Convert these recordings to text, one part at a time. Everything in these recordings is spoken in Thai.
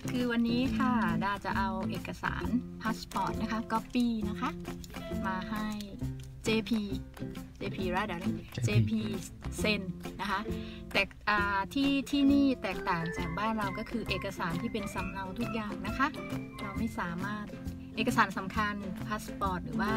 คือวันนี้ค่ะดาจะเอาเอกสารพาสปอร์ตนะคะก๊อปปี้นะคะมาให้ JP รัฐอะไร JP เซ็นนะคะแต่ที่นี่แตกต่างจากบ้านเราก็คือเอกสารที่เป็นสำเนาทุกอย่างนะคะเราไม่สามารถเอกสารสำคัญพาสปอร์ตหรือว่า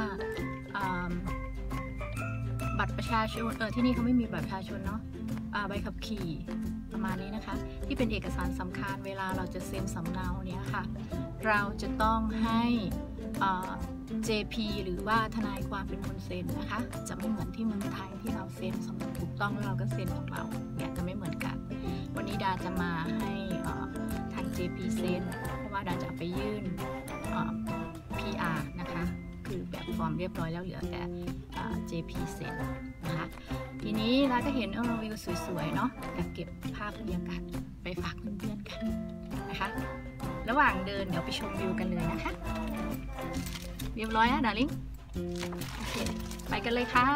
บัตรประชาชนที่นี่เขาไม่มีบัตรประชาชนเนาะใบขับขี่ประมาณนี้นะคะที่เป็นเอกสารสำคัญเวลาเราจะเซ็นสำเนาเนี้ยค่ะเราจะต้องให้JP หรือว่าทนายความเป็นคนเซ็นนะคะจะไม่เหมือนที่เมืองไทยที่เราเซ็นสำเนาถูกต้องแล้วเราก็เซ็นของเราเนี่ยจะไม่เหมือนกันวันนี้ดาจะมาให้ทาง JP เซ็นเพราะว่าดาจะไปยื่นPR นะคะคือแบบฟอร์มเรียบร้อยแล้วเหลือแต่JP เซ็นนะคะทีนี้เราก็เห็นวิวสวยๆเนาะอยากเก็บภาพบรรยากาศไปฝากเพื่อนๆกันนะคะระหว่างเดินเดี๋ยวไปชมวิวกันเลยนะคะเรียบร้อยนะดาริ่งโอเคไปกันเลยค่ะ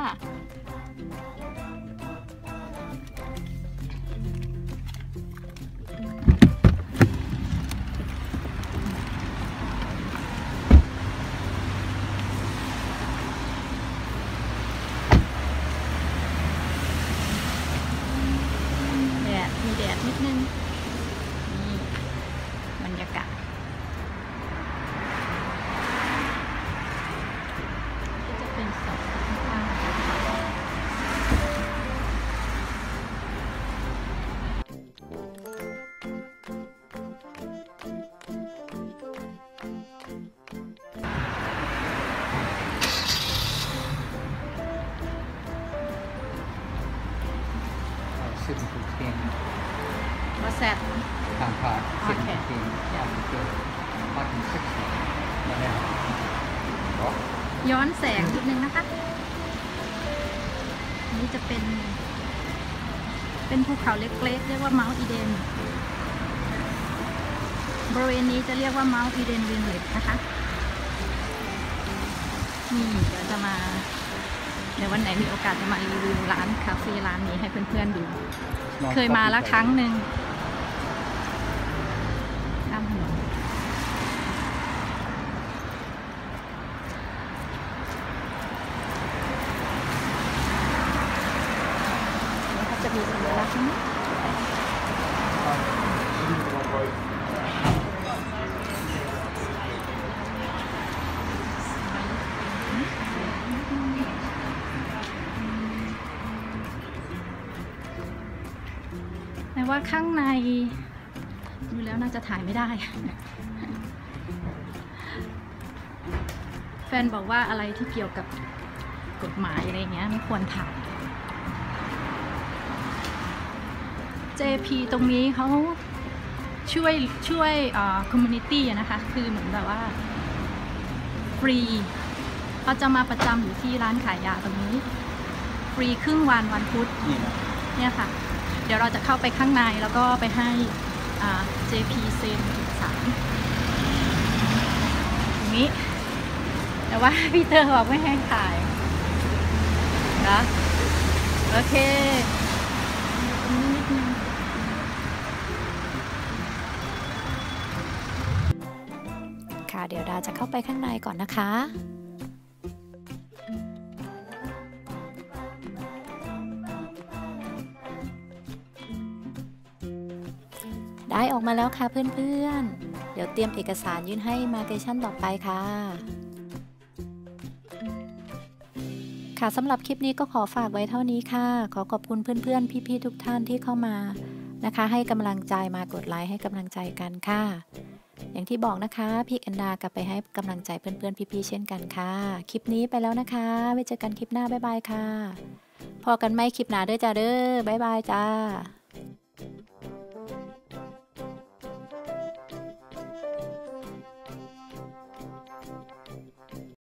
มีแดดนิดนึงนี่บรรยากาศก็จะเป็นสองข้างWhat's that? Okay. Yeah. ย้อนแสงนิดนึงนะคะนี่จะเป็นภูเขาเล็กๆเรียกว่าเมาท์อีเดนบริเวณนี้จะเรียกว่าเมาท์อีเดนวิลเลจนะคะนี่เดี๋ยววันไหนมีโอกาสจะมารีวิวร้านคาเฟ่ร้านนี้ให้เพื่อนๆดูเคยมาแล้วครั้งหนึ่งข้ามถนนแล้วก็จะมีสัญลักษณ์นี้แต่ว่าข้างในดูแล้วน่าจะถ่ายไม่ได้แฟนบอกว่าอะไรที่เกี่ยวกับกฎหมายอะไรเงี้ยไม่ควรถ่าย JP ตรงนี้เขาช่วยคอมมูนิตี้นะคะคือเหมือนแบบว่าฟรีเขาจะมาประจำอยู่ที่ร้านขายยาตรงนี้ฟรีครึ่งวันพุธเนี่ยค่ะเดี๋ยวเราจะเข้าไปข้างในแล้วก็ไปให้JP เซ็นเอกสารตรงนี้แต่ว่าพี่เตอร์บอกไม่ให้ถ่ายนะโอเคตรงนี้นิดนึงค่ะเดี๋ยวดาจะเข้าไปข้างในก่อนนะคะได้ออกมาแล้วค่ะเพื่อนๆเดี๋ยวเตรียมเอกสารยื่นให้มาเกชั่นต่อไปค่ะค่ะสำหรับคลิปนี้ก็ขอฝากไว้เท่านี้ค่ะขอขอบคุณเพื่อนๆพี่ๆทุกท่านที่เข้ามานะคะให้กำลังใจมากดไลค์ให้กำลังใจกันค่ะอย่างที่บอกนะคะพี่แอนดากลับไปให้กำลังใจเพื่อนๆพี่ๆเช่นกันค่ะคลิปนี้ไปแล้วนะคะไว้เจอกันคลิปหน้าบ๊ายบายค่ะพอกันไหมคลิปหน้าเด้อจ้าเด้อบ๊ายบายจ้า